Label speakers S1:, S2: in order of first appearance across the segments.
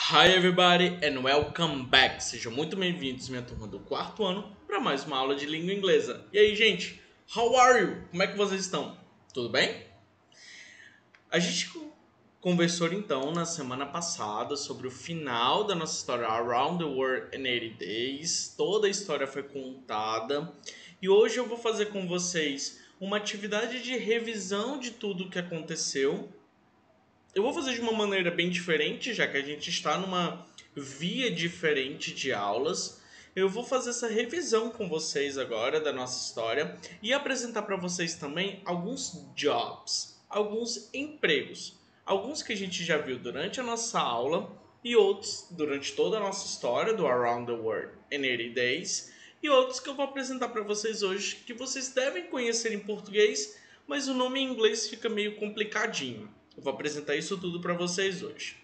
S1: Hi everybody and welcome back. Sejam muito bem-vindos, minha turma do quarto ano, para mais uma aula de língua inglesa. E aí, gente? How are you? Como é que vocês estão? Tudo bem? A gente conversou então na semana passada sobre o final da nossa história Around the World in 80 Days. Toda a história foi contada. E hoje eu vou fazer com vocês uma atividade de revisão de tudo o que aconteceu. Eu vou fazer de uma maneira bem diferente, já que a gente está numa via diferente de aulas. Eu vou fazer essa revisão com vocês agora da nossa história e apresentar para vocês também alguns jobs, alguns empregos. Alguns que a gente já viu durante a nossa aula e outros durante toda a nossa história do Around the World in 80 Days. E outros que eu vou apresentar para vocês hoje que vocês devem conhecer em português, mas o nome em inglês fica meio complicadinho. Eu vou apresentar isso tudo para vocês hoje.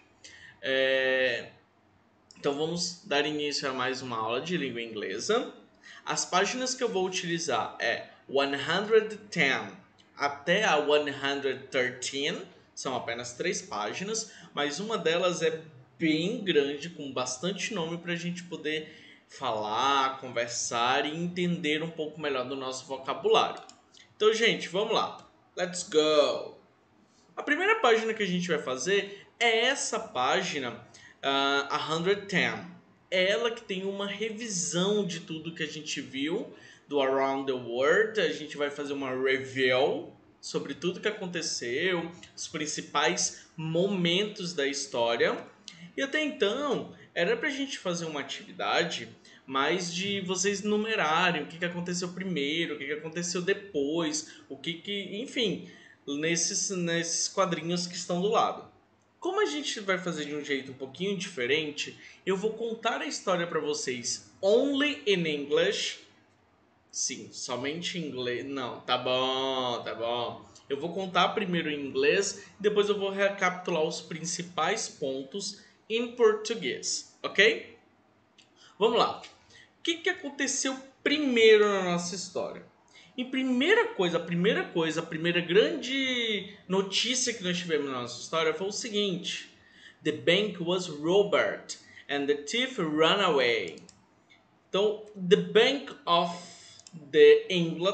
S1: Então vamos dar início a mais uma aula de língua inglesa. As páginas que eu vou utilizar é 110 até a 113. São apenas 3 páginas, mas uma delas é bem grande, com bastante nome para a gente poder falar, conversar e entender um pouco melhor do nosso vocabulário. Então, gente, vamos lá. Let's go! A primeira página que a gente vai fazer é essa página, 110. É ela que tem uma revisão de tudo que a gente viu do Around the World. A gente vai fazer uma review sobre tudo que aconteceu, os principais momentos da história. E até então, era pra gente fazer uma atividade mais de vocês numerarem o que aconteceu primeiro, o que aconteceu depois, enfim, nesses quadrinhos que estão do lado. Como a gente vai fazer de um jeito um pouquinho diferente, eu vou contar a história para vocês only in English. Sim, somente em inglês. Não, tá bom, tá bom. Eu vou contar primeiro em inglês, depois eu vou recapitular os principais pontos em português, ok? Vamos lá. O que aconteceu primeiro na nossa história? A primeira grande notícia que nós tivemos na nossa história foi o seguinte: The bank was robbed and the thief ran away. Então, the bank of the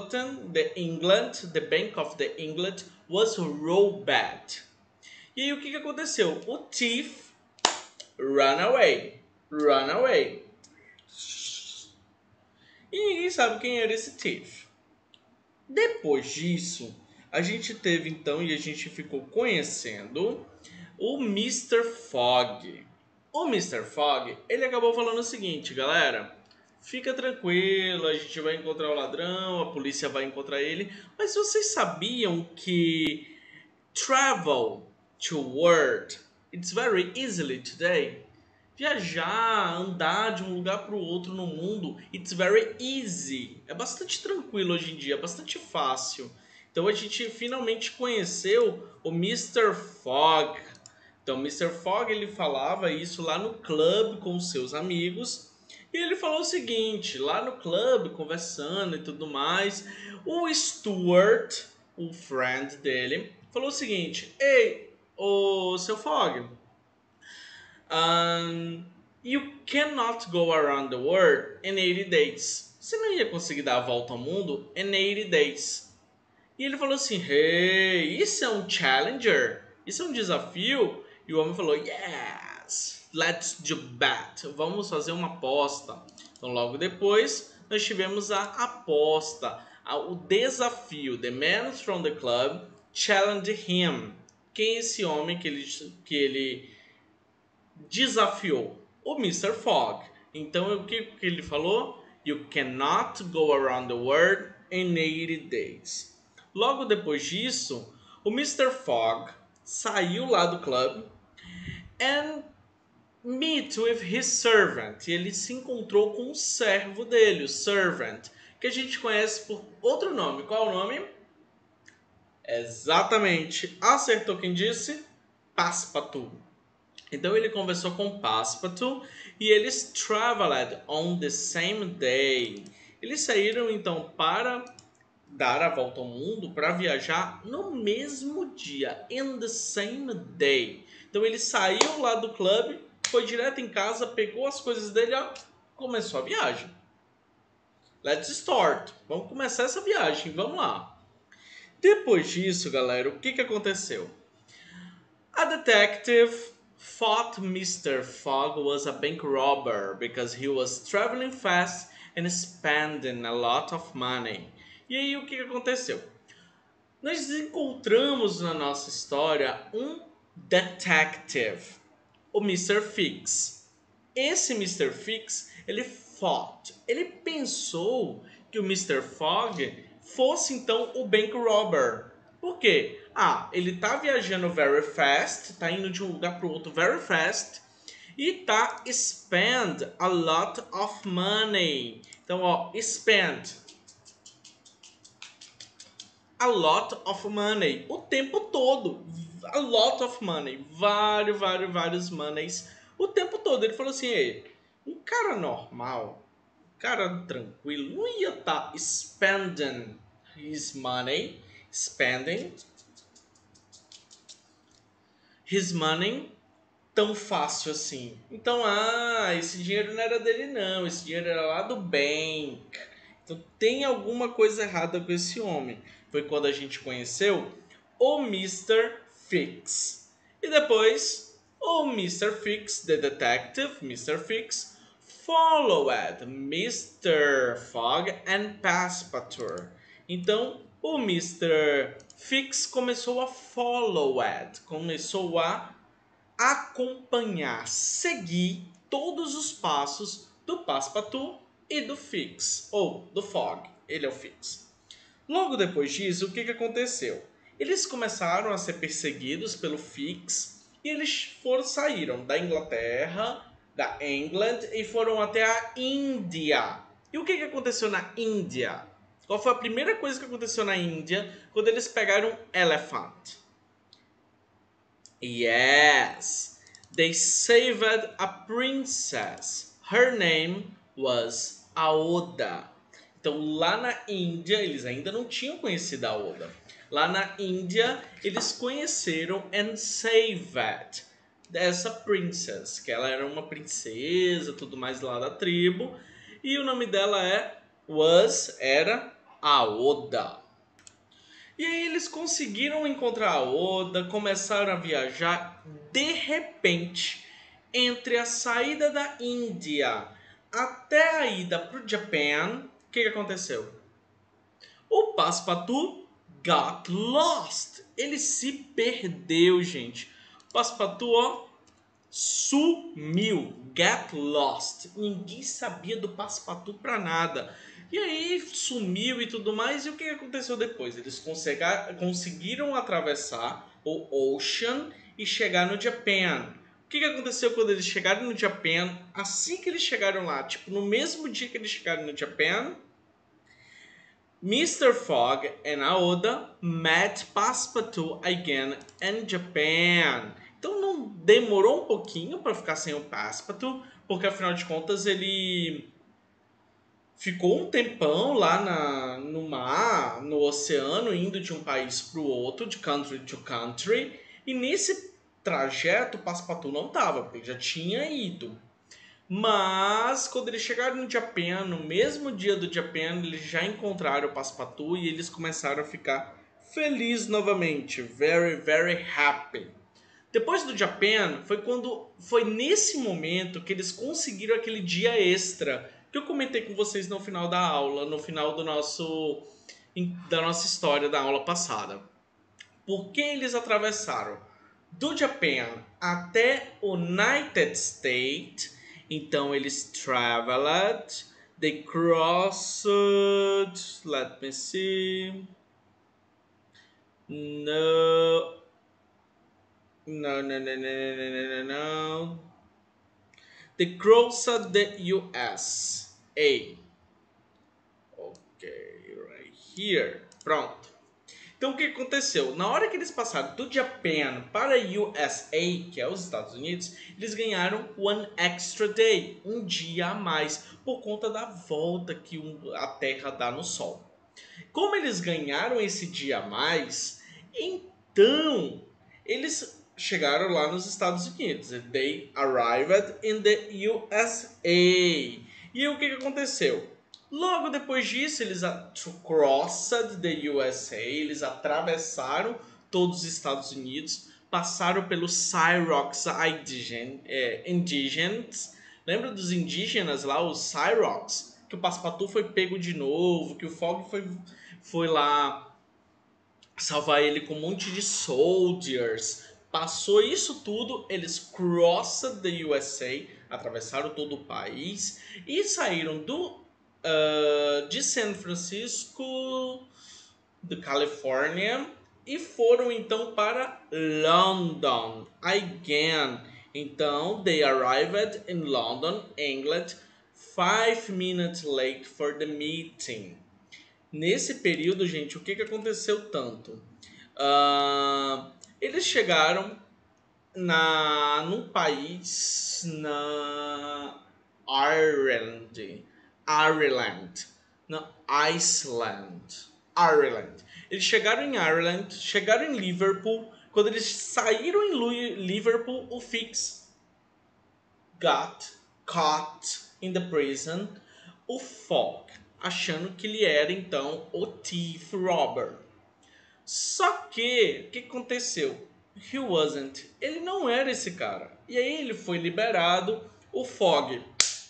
S1: bank of the England was robbed. E aí o que aconteceu? O thief ran away. E ninguém sabe quem era esse thief. Depois disso, a gente teve então e a gente ficou conhecendo o Mr. Fogg. O Mr. Fogg, ele acabou falando o seguinte, galera: fica tranquilo, a gente vai encontrar o ladrão, a polícia vai encontrar ele. Mas vocês sabiam que travel to work, it's very easily today? Viajar, andar de um lugar para o outro no mundo, it's very easy. É bastante tranquilo hoje em dia, é bastante fácil. Então a gente finalmente conheceu o Mr. Fogg. Então o Mr. Fogg, ele falava isso lá no clube com os seus amigos. E ele falou o seguinte, lá no clube, conversando e tudo mais, o Stuart, o friend dele, falou o seguinte: ei, ô seu Fogg, you cannot go around the world in 80 days. Você não ia conseguir dar a volta ao mundo in 80 days. E ele falou assim: hey, isso é um challenger? Isso é um desafio? E o homem falou: yes, let's do bet. Vamos fazer uma aposta. Então logo depois nós tivemos a aposta, o desafio. The man from the club challenged him. Quem é esse homem que ele desafiou? O Mr. Fogg. Então o que ele falou? You cannot go around the world in 80 days. Logo depois disso, o Mr. Fogg saiu lá do clube and meet with his servant. E ele se encontrou com o servo dele, o servant, que a gente conhece por outro nome. Qual é o nome? Exatamente. Acertou quem disse? Passepartout. Então ele conversou com Passepartout e eles traveled on the same day. Eles saíram então para dar a volta ao mundo, para viajar no mesmo dia, in the same day. Então ele saiu lá do clube foi direto em casa, pegou as coisas dele, ó, começou a viagem. Let's start. Vamos começar essa viagem, vamos lá. Depois disso, galera, o que aconteceu? A detective thought Mr. Fogg was a bank robber because he was traveling fast and spending a lot of money. E aí, o que aconteceu? Nós encontramos na nossa história um detective, o Mr. Fix. Esse Mr. Fix, ele pensou que o Mr. Fogg fosse então o bank robber. Por quê? Ah, ele tá viajando very fast, tá indo de um lugar pro outro very fast e tá spend a lot of money. Então, ó, spend a lot of money. O tempo todo. A lot of money. Vários moneys. O tempo todo. Ele falou assim, ei, um cara normal, um cara tranquilo, não ia estar spending his money, spending his money tão fácil assim. Então, esse dinheiro não era dele não, esse dinheiro era lá do bank. Então tem alguma coisa errada com esse homem. Foi quando a gente conheceu o Mr. Fix. E depois o Mr. Fix, the detective, Mr. Fix, followed Mr. Fogg and Passepartout. Então o Mr. Fix começou a follow it, começou a acompanhar, seguir todos os passos do Passepartout e do Fix, ou do Fogg, ele é o Fix. Logo depois disso, o que aconteceu? Eles começaram a ser perseguidos pelo Fix e eles saíram da Inglaterra, da England e foram até a Índia. E o que aconteceu na Índia? Qual foi a primeira coisa que aconteceu na Índia quando eles pegaram um elephant? Yes, they saved a princess. Her name was Aoda. Então, lá na Índia, eles ainda não tinham conhecido a Oda. Lá na Índia, eles conheceram and saved essa princess, que ela era uma princesa, tudo mais lá da tribo, e o nome dela era Aoda. E aí eles conseguiram encontrar a Oda, começaram a viajar. De repente, entre a saída da Índia até a ida para o Japão, o que aconteceu? O Passepartout got lost. Ele se perdeu, gente. O Passepartout, ó, sumiu. Get lost. Ninguém sabia do Passepartout pra nada. E aí sumiu e tudo mais. E o que aconteceu depois? Eles conseguiram atravessar o Ocean e chegar no Japão. O que aconteceu quando eles chegaram no Japão? Assim que eles chegaram lá, tipo, no mesmo dia que eles chegaram no Japão, Mr. Fogg and Aoda met Passepartout again in Japan. Então não demorou um pouquinho para ficar sem o Passepartout, porque afinal de contas ele ficou um tempão lá no mar, no oceano, indo de um país para o outro, de country to country, e nesse trajeto o Passepartout não estava, porque ele já tinha ido. Mas quando eles chegaram no Japão, no mesmo dia do Japão, eles já encontraram o Passepartout e eles começaram a ficar felizes novamente. Very, very happy. Depois do Japão, foi nesse momento que eles conseguiram aquele dia extra que eu comentei com vocês no final da aula, no final da nossa história da aula passada. Por que eles atravessaram do Japão até o United States? Então eles traveled, they crossed, let me see, no, no. They crossed the USA. Ok, right here. Pronto. Então o que aconteceu? Na hora que eles passaram do Japão para USA, que é os Estados Unidos, eles ganharam one extra day, um dia a mais, por conta da volta que a Terra dá no Sol. Como eles ganharam esse dia a mais, então eles chegaram lá nos Estados Unidos. They arrived in the USA. E o que aconteceu? Logo depois disso, eles crossed the USA, eles atravessaram todos os Estados Unidos, passaram pelos Cyrox indígenas. Lembra dos indígenas lá, os Cyrox? Que o Passepartout foi pego de novo, que o Fogg foi lá salvar ele com um monte de soldiers. Passou isso tudo, eles crossed the USA, atravessaram todo o país e saíram de San Francisco, de Califórnia, e foram então para London again. Então, they arrived in London, England, 5 minutes late for the meeting. Nesse período, gente, o que aconteceu tanto? Eles chegaram num país na Ireland, na Ireland. Eles chegaram em Ireland, chegaram em Liverpool. Quando eles saíram em Liverpool, o Fix got caught in the prison. O Fogg, achando que ele era então o thief robber. Só que, o que aconteceu? He wasn't. Ele não era esse cara. E aí ele foi liberado. O Fogg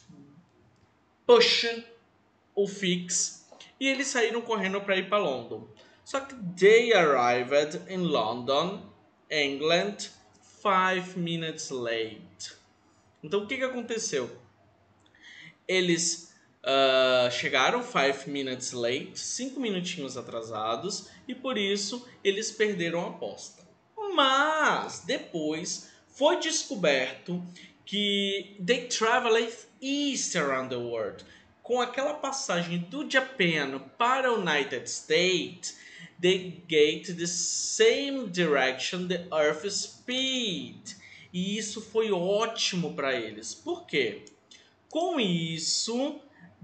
S1: puxa o Fix e eles saíram correndo para ir para London. Só que they arrived in London, England, 5 minutes late. Então o que aconteceu? Eles chegaram 5 minutes late, 5 minutinhos atrasados, e por isso eles perderam a aposta. Mas depois foi descoberto que they traveled east around the world. Com aquela passagem do Japão para o United States, they get the same direction the Earth speed. E isso foi ótimo para eles. Por quê? Com isso,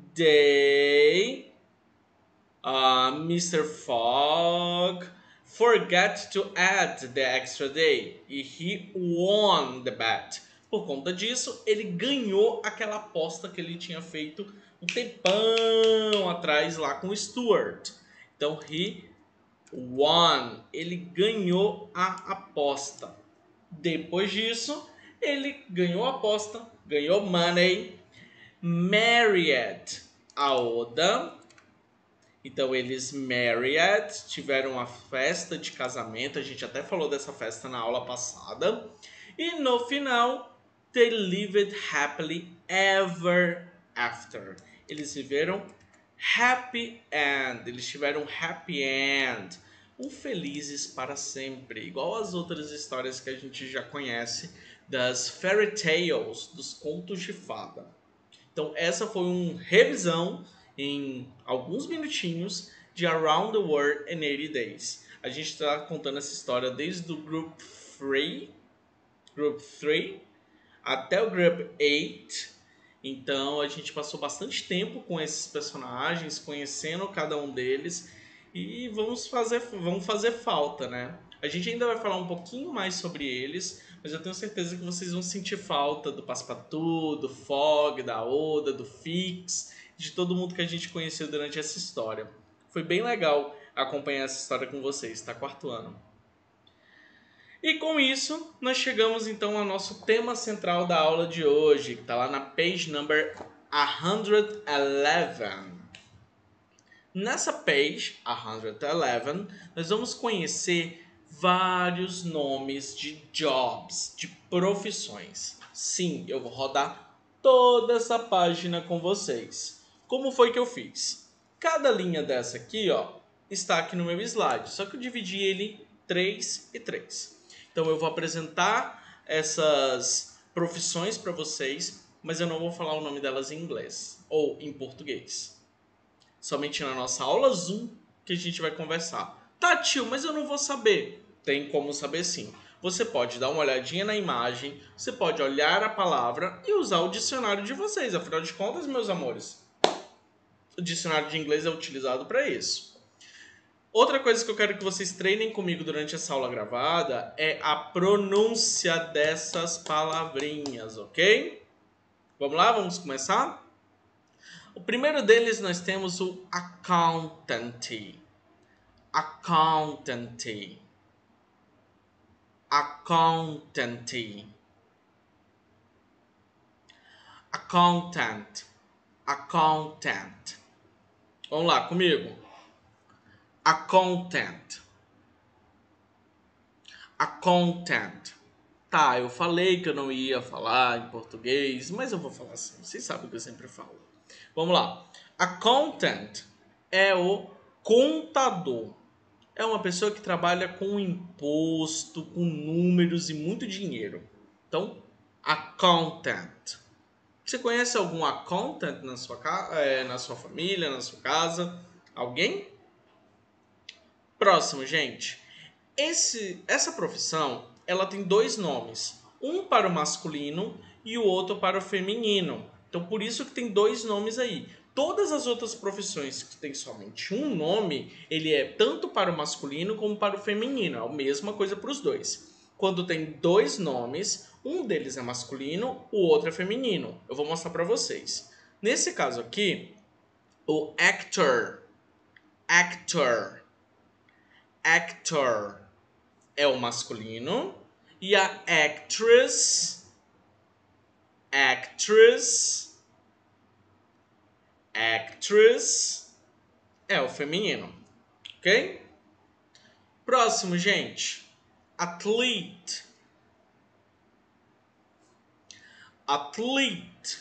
S1: Mr. Fogg forgot to add the extra day e he won the bet. Por conta disso, ele ganhou aquela aposta que ele tinha feito um tempão atrás lá com o Stuart. Então, he won. Ele ganhou a aposta. Depois disso, ele ganhou a aposta, ganhou money, married a Oda. Então eles married, tiveram uma festa de casamento, a gente até falou dessa festa na aula passada. E no final, they lived happily ever after. Eles viveram happy end, eles tiveram happy end, felizes para sempre, igual as outras histórias que a gente já conhece das fairy tales, dos contos de fada. Então essa foi uma revisão em alguns minutinhos de Around the World in 80 Days. A gente está contando essa história desde o Group 3 até o Group 8. Então a gente passou bastante tempo com esses personagens, conhecendo cada um deles, e vamos fazer falta, né? A gente ainda vai falar um pouquinho mais sobre eles, mas eu tenho certeza que vocês vão sentir falta do Passepartout, do Fogg, da Oda, do Fix, de todo mundo que a gente conheceu durante essa história. Foi bem legal acompanhar essa história com vocês, tá? Quarto ano. E com isso, nós chegamos então ao nosso tema central da aula de hoje, que está lá na page number 111. Nessa page 111, nós vamos conhecer vários nomes de jobs, de profissões. Sim, eu vou rodar toda essa página com vocês. Como foi que eu fiz? Cada linha dessa aqui, ó, está aqui no meu slide, só que eu dividi ele 3 e 3. Então eu vou apresentar essas profissões para vocês, mas eu não vou falar o nome delas em inglês ou em português. Somente na nossa aula Zoom que a gente vai conversar. Tá, tio, mas eu não vou saber. Tem como saber sim. Você pode dar uma olhadinha na imagem, você pode olhar a palavra e usar o dicionário de vocês. Afinal de contas, meus amores, o dicionário de inglês é utilizado para isso. Outra coisa que eu quero que vocês treinem comigo durante essa aula gravada é a pronúncia dessas palavrinhas, ok? Vamos lá, vamos começar? O primeiro deles nós temos o accountant. Accountant. Accountant. Accountant. Accountant. Vamos lá comigo. Accountant. Accountant. Tá, eu falei que eu não ia falar em português, mas eu vou falar assim. Vocês sabem que eu sempre falo. Vamos lá. Accountant é o contador. É uma pessoa que trabalha com imposto, com números e muito dinheiro. Então, accountant. Você conhece algum accountant na sua família, na sua casa? Alguém? Próximo, gente. Essa profissão, ela tem dois nomes. Um para o masculino e o outro para o feminino. Então, por isso que tem dois nomes aí. Todas as outras profissões que tem somente um nome, ele é tanto para o masculino como para o feminino. É a mesma coisa para os dois. Quando tem dois nomes, um deles é masculino, o outro é feminino. Eu vou mostrar para vocês. Nesse caso aqui, o actor, actor é o masculino e a actress é o feminino, ok? Próximo, gente. Athlete. Athlete.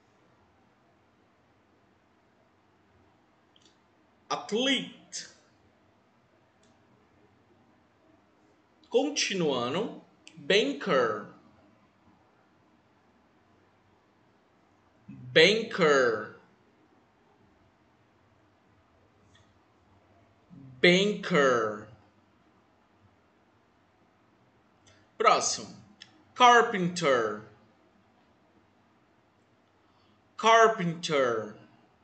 S1: Athlete. Continuando. Banker. Banker. Banker. Próximo. Carpenter. Carpenter.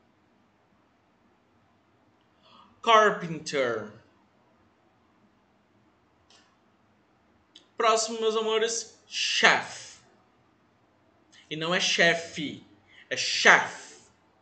S1: Carpenter. Próximo, meus amores, chef. E não é chefe, é chef.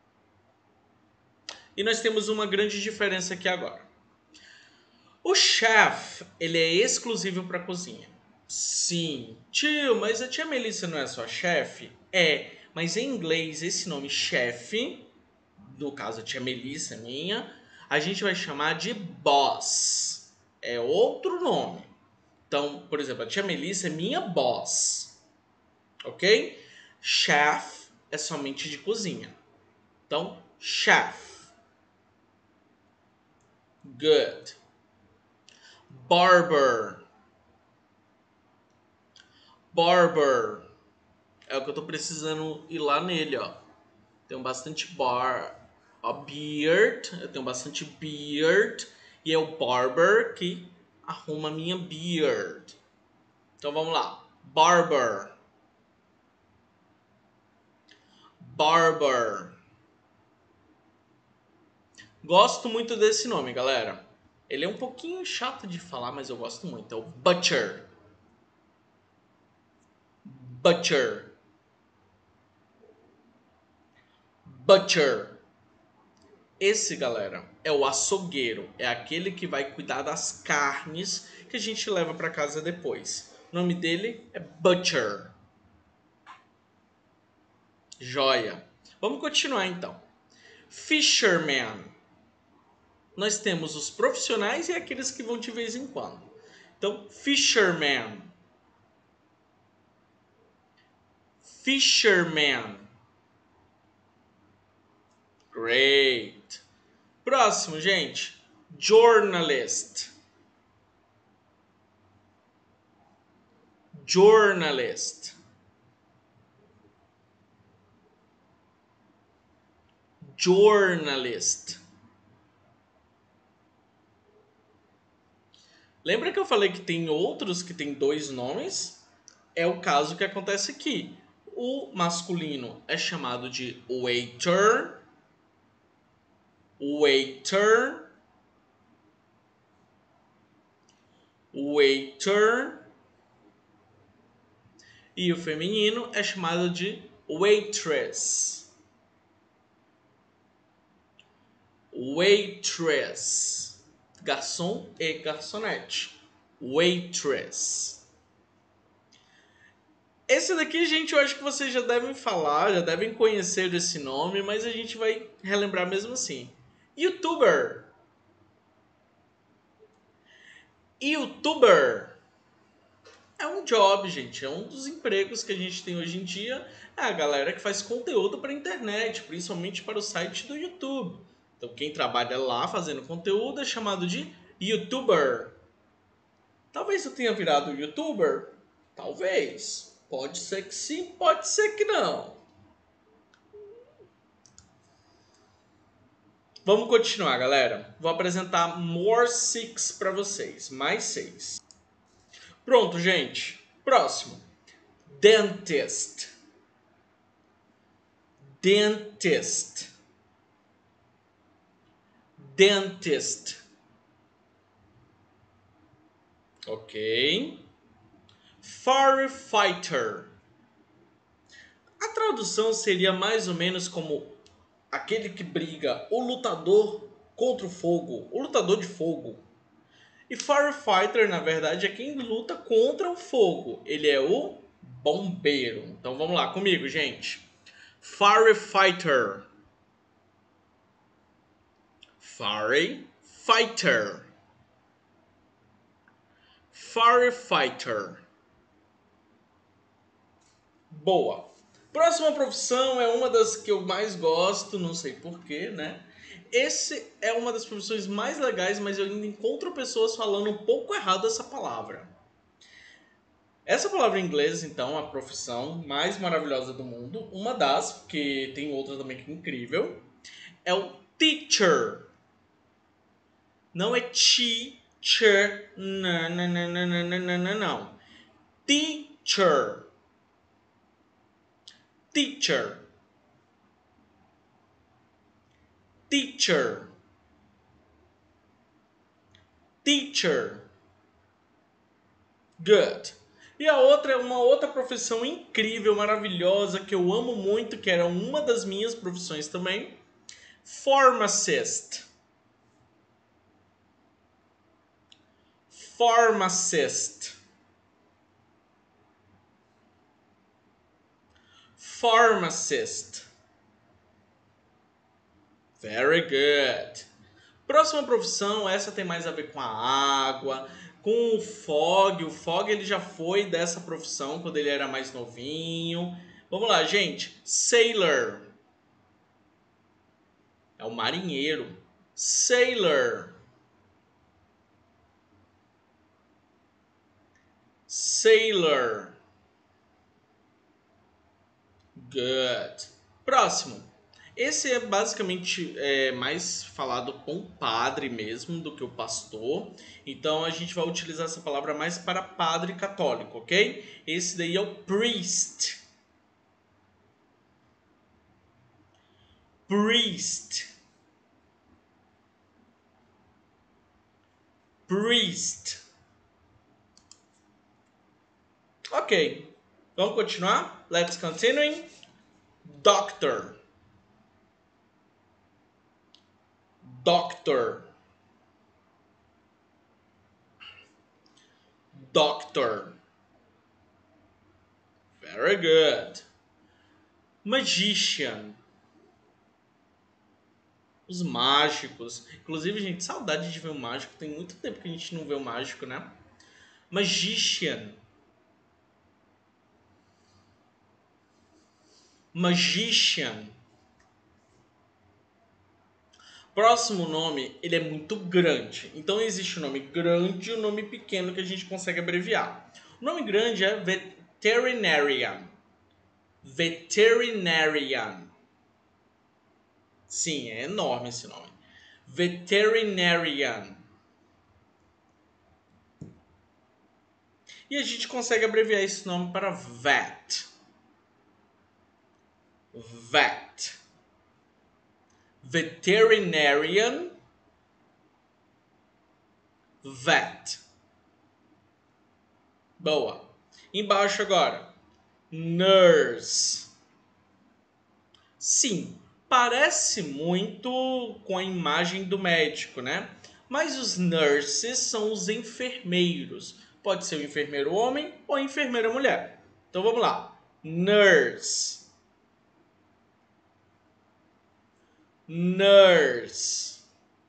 S1: E nós temos uma grande diferença aqui agora. O chef, ele é exclusivo para cozinha. Sim, tio, mas a tia Melissa não é só chefe? É, mas em inglês esse nome chefe, no caso a tia Melissa minha, a gente vai chamar de boss. É outro nome. Então, por exemplo, a tia Melissa é minha boss. Ok? Chef é somente de cozinha. Então, chef. Good. Barber. Barber. É o que eu tô precisando ir lá nele, ó. Tenho bastante beard. Eu tenho bastante beard. E é o barber que arruma minha beard. Então vamos lá. Barber. Barber. Gosto muito desse nome, galera. Ele é um pouquinho chato de falar, mas eu gosto muito. É o butcher. Butcher. Butcher. Esse, galera, é o açougueiro. É aquele que vai cuidar das carnes que a gente leva para casa depois. O nome dele é Butcher. Joia. Vamos continuar então. Fisherman. Nós temos os profissionais e aqueles que vão de vez em quando. Então, fisherman. Fisherman. Great. Próximo, gente. Journalist. Journalist. Journalist. Lembra que eu falei que tem outros que tem dois nomes? É o caso que acontece aqui. O masculino é chamado de waiter. Waiter. waiter. E o feminino é chamado de waitress. Waitress. Garçom e garçonete. Waitress. Esse daqui, gente, eu acho que vocês já devem falar, já devem conhecer esse nome, mas a gente vai relembrar mesmo assim. YouTuber. YouTuber é um job, gente. É um dos empregos que a gente tem hoje em dia. É a galera que faz conteúdo para a internet, principalmente para o site do YouTube. Então, quem trabalha lá fazendo conteúdo é chamado de YouTuber. Talvez eu tenha virado YouTuber. Talvez. Pode ser que sim, pode ser que não. Vamos continuar, galera. Vou apresentar more six para vocês. Mais 6. Pronto, gente. Próximo. Dentist. Dentist. Dentist. Ok. Firefighter. A tradução seria mais ou menos como aquele que briga, o lutador contra o fogo, o lutador de fogo. E firefighter, na verdade, é quem luta contra o fogo. Ele é o bombeiro. Então vamos lá comigo, gente. Firefighter. Firefighter. Firefighter. Boa. Próxima profissão é uma das que eu mais gosto, não sei porquê, né? Esse é uma das profissões mais legais, mas eu ainda encontro pessoas falando um pouco errado essa palavra. Essa palavra em inglês, então, é a profissão mais maravilhosa do mundo, uma das, porque tem outra também que é incrível, é o teacher. Não é teacher, não, não, não, não, não, não, não, não. Teacher. Teacher. Teacher. Teacher. Good. E a outra é uma outra profissão incrível, maravilhosa, que eu amo muito, que era uma das minhas profissões também. Pharmacist. Pharmacist. Pharmacist. Very good. Próxima profissão, essa tem mais a ver com a água, com o Fog. O Fog ele já foi dessa profissão quando ele era mais novinho. Vamos lá, gente. Sailor. É o marinheiro. Sailor. Sailor. Good. Próximo. Esse é basicamente mais falado com o padre mesmo do que o pastor. Então a gente vai utilizar essa palavra mais para padre católico, ok? Esse daí é o priest. Priest. Priest. Ok. Vamos continuar? Let's continue. Doctor. Doctor. Doctor. Very good. Magician. Os mágicos. Inclusive, gente, saudade de ver o mágico. Tem muito tempo que a gente não vê o mágico, né? Magician. Magician. Próximo nome, ele é muito grande. Então existe o nome grande e o nome pequeno que a gente consegue abreviar. O nome grande é veterinarian. Veterinarian. Sim, é enorme esse nome. Veterinarian. E a gente consegue abreviar esse nome para vet. Vet. Veterinarian. Vet. Boa. Embaixo agora. Nurse. Sim, parece muito com a imagem do médico, né? Mas os nurses são os enfermeiros. Pode ser o enfermeiro homem ou a enfermeira mulher. Então vamos lá. Nurse. Nurse.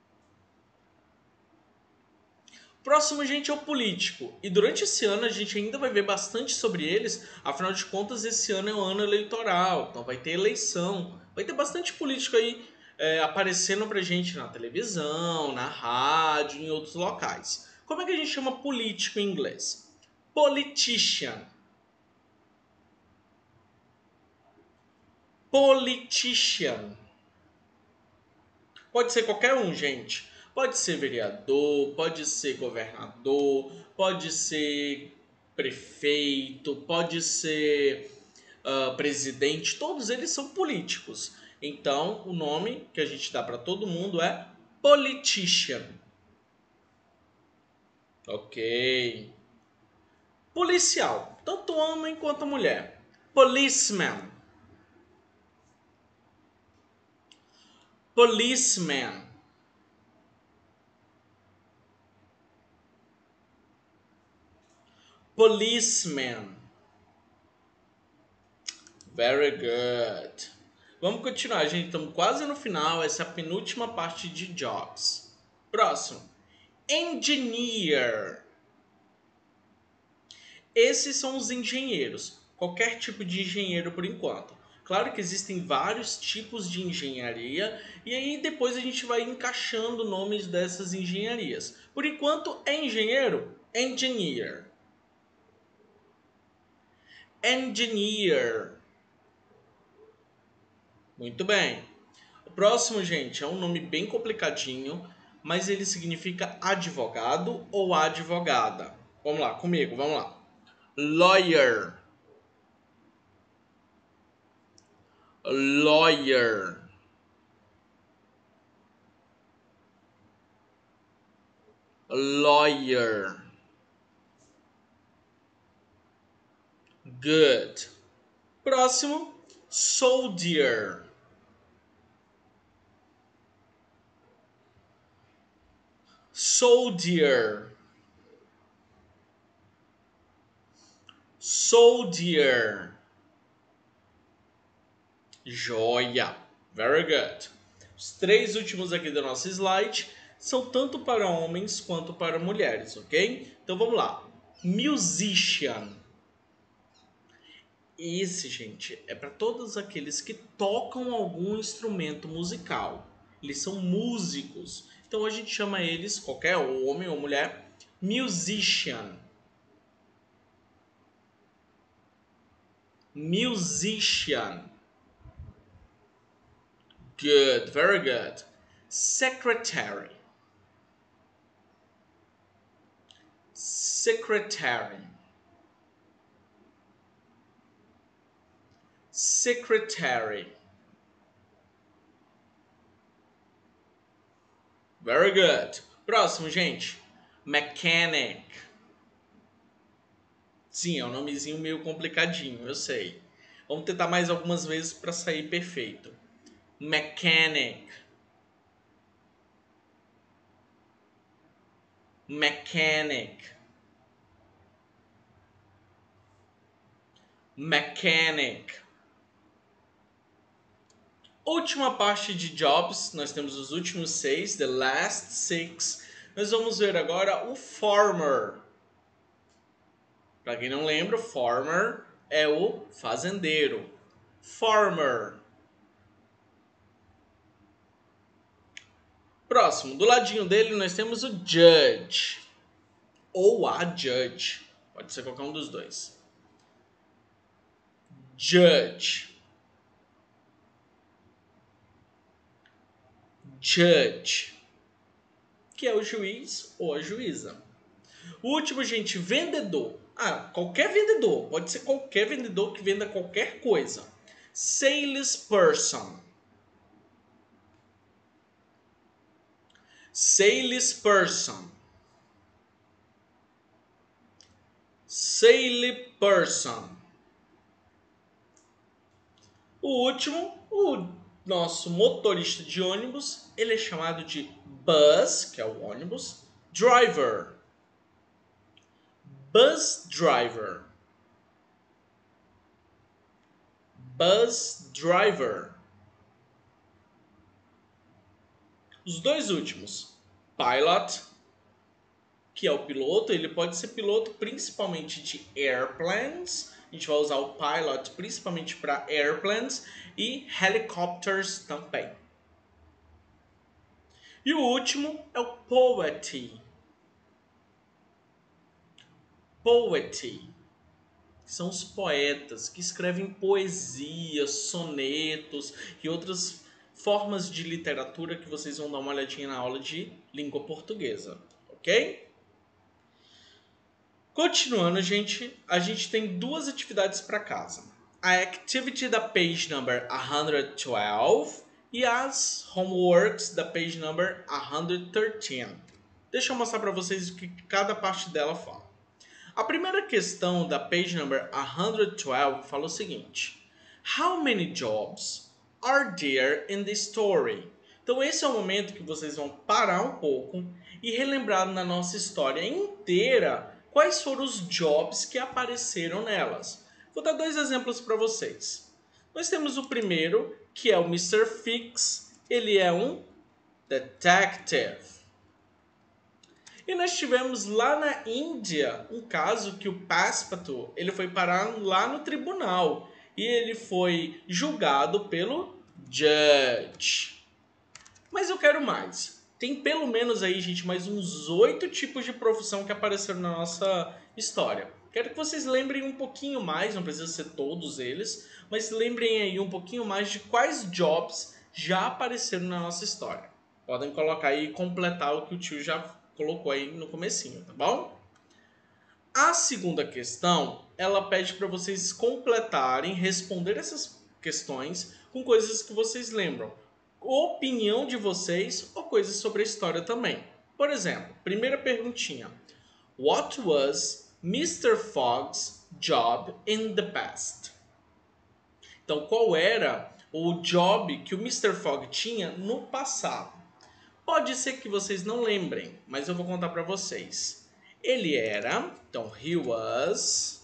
S1: Próximo, gente, é o político. E durante esse ano a gente ainda vai ver bastante sobre eles. Afinal de contas, esse ano é um ano eleitoral. Então vai ter eleição. Vai ter bastante político aí aparecendo pra gente na televisão, na rádio, em outros locais. Como é que a gente chama político em inglês? Politician. Politician. Pode ser qualquer um, gente. Pode ser vereador, pode ser governador, pode ser prefeito, pode ser presidente. Todos eles são políticos. Então, o nome que a gente dá para todo mundo é politician. Ok. Policial, tanto homem quanto mulher. Policeman. Policeman. Policeman. Very good. Vamos continuar, gente. Estamos quase no final. Essa é a penúltima parte de jobs. Próximo. Engineer. Esses são os engenheiros. Qualquer tipo de engenheiro por enquanto. Claro que existem vários tipos de engenharia e aí depois a gente vai encaixando nomes dessas engenharias. Por enquanto é engenheiro? Engineer. Engineer. Muito bem. O próximo, gente, é um nome bem complicadinho, mas ele significa advogado ou advogada. Vamos lá, comigo, vamos lá. Lawyer. Lawyer. Lawyer. Good. Próximo, soldier. Soldier. Soldier. Joia. Very good. Os três últimos aqui do nosso slide são tanto para homens quanto para mulheres, ok? Então vamos lá. Musician. Esse, gente, é para todos aqueles que tocam algum instrumento musical. Eles são músicos. Então a gente chama eles, qualquer homem ou mulher, musician. Musician. Good, very good. Secretary. Secretary. Secretary. Very good. Próximo, gente. Mechanic. Sim, é um nomezinho meio complicadinho, eu sei. Vamos tentar mais algumas vezes para sair perfeito. Mechanic. Mechanic. Mechanic. Última parte de jobs, nós temos os últimos 6, the last 6. Nós vamos ver agora o farmer. Para quem não lembra, farmer é o fazendeiro. Farmer. Próximo, do ladinho dele nós temos o judge. Ou a judge. Pode ser qualquer um dos dois. Judge. Judge. Que é o juiz ou a juíza. O último, gente, vendedor. Qualquer vendedor. Pode ser qualquer vendedor que venda qualquer coisa. Salesperson. Salesperson. Salesperson. O último, o nosso motorista de ônibus, ele é chamado de bus, que é o ônibus, driver. Bus driver. Bus driver. Os dois últimos, pilot, que é o piloto, ele pode ser piloto principalmente de airplanes. A gente vai usar o pilot principalmente para airplanes e helicopters também. E o último é o poet. Poet. São os poetas que escrevem poesias, sonetos e outras formas de literatura que vocês vão dar uma olhadinha na aula de língua portuguesa, ok? Continuando, a gente tem duas atividades para casa. A activity da page number 112 e as homeworks da page number 113. Deixa eu mostrar para vocês o que cada parte dela fala. A primeira questão da page number 112 fala o seguinte: How many jobs are there in the story? Então esse é o momento que vocês vão parar um pouco e relembrar na nossa história inteira quais foram os jobs que apareceram nelas. Vou dar dois exemplos para vocês. Nós temos o primeiro, que é o Mr. Fix. Ele é um detective. E nós tivemos lá na Índia um caso que o Passepartout ele foi parar lá no tribunal e ele foi julgado pelo judge. Mas eu quero mais. Tem pelo menos aí, gente, mais uns 8 tipos de profissão que apareceram na nossa história. Quero que vocês lembrem um pouquinho mais, não precisa ser todos eles, mas lembrem aí um pouquinho mais de quais jobs já apareceram na nossa história. Podem colocar aí e completar o que o tio já colocou aí no comecinho, tá bom? A segunda questão, ela pede para vocês completarem, responder essas questões com coisas que vocês lembram. Opinião de vocês ou coisas sobre a história também. Por exemplo, primeira perguntinha. What was Mr. Fogg's job in the past? Então, qual era o job que o Mr. Fogg tinha no passado? Pode ser que vocês não lembrem, mas eu vou contar para vocês. Ele era, então, he was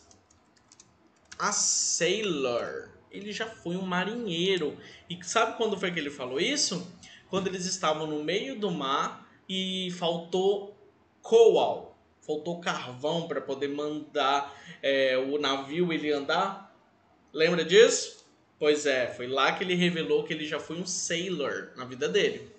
S1: a sailor. Ele já foi um marinheiro. E sabe quando foi que ele falou isso? Quando eles estavam no meio do mar e faltou coal, faltou carvão para poder mandar o navio ele andar. Lembra disso? Pois é, foi lá que ele revelou que ele já foi um sailor na vida dele.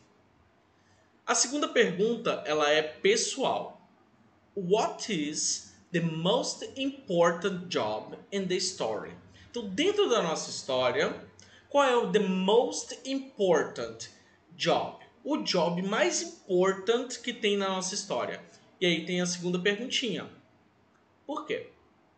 S1: A segunda pergunta, ela é pessoal. What is the most important job in the story? Então, dentro da nossa história, qual é o the most important job? O job mais importante que tem na nossa história. E aí tem a segunda perguntinha. Por quê?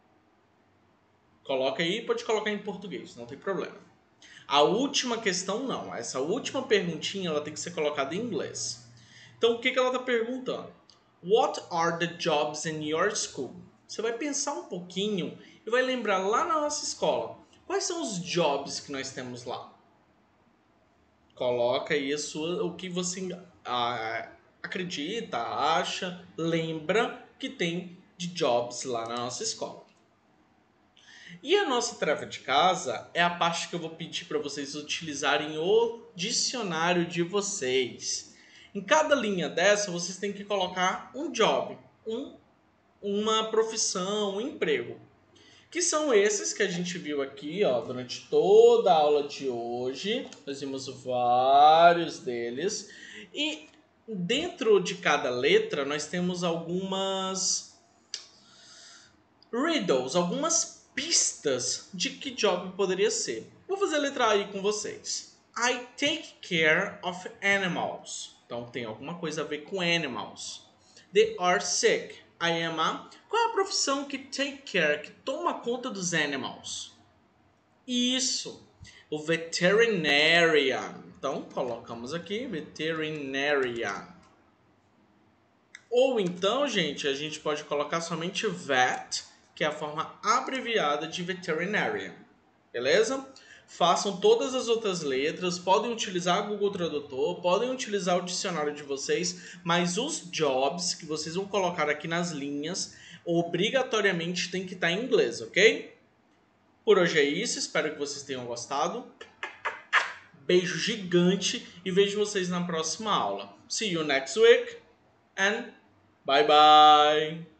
S1: Coloca aí, pode colocar em português, não tem problema. A última questão não. Essa última perguntinha ela tem que ser colocada em inglês. Então, o que ela está perguntando? What are the jobs in your school? Você vai pensar um pouquinho e vai lembrar lá na nossa escola. Quais são os jobs que nós temos lá? Coloca aí o que você acredita, acha, lembra que tem de jobs lá na nossa escola. E a nossa tarefa de casa é a parte que eu vou pedir para vocês utilizarem o dicionário de vocês. Em cada linha dessa, vocês têm que colocar um job, uma profissão, um emprego. Que são esses que a gente viu aqui, ó, durante toda a aula de hoje. Nós vimos vários deles. E dentro de cada letra, nós temos algumas riddles, algumas pistas de que job poderia ser. Vou fazer a letra A aí com vocês. I take care of animals. Então tem alguma coisa a ver com animals. They are sick. I am a... Qual é a profissão que take care, que toma conta dos animals? Isso. O veterinarian. Então colocamos aqui veterinarian. Ou então, gente, a gente pode colocar somente vet, que é a forma abreviada de veterinarian. Beleza? Façam todas as outras letras, podem utilizar o Google Tradutor, podem utilizar o dicionário de vocês, mas os jobs que vocês vão colocar aqui nas linhas, obrigatoriamente tem que estar em inglês, ok? Por hoje é isso, espero que vocês tenham gostado. Beijo gigante e vejo vocês na próxima aula. See you next week and bye bye!